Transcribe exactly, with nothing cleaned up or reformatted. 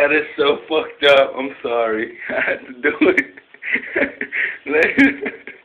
That is so fucked up. I'm sorry. I had to do it.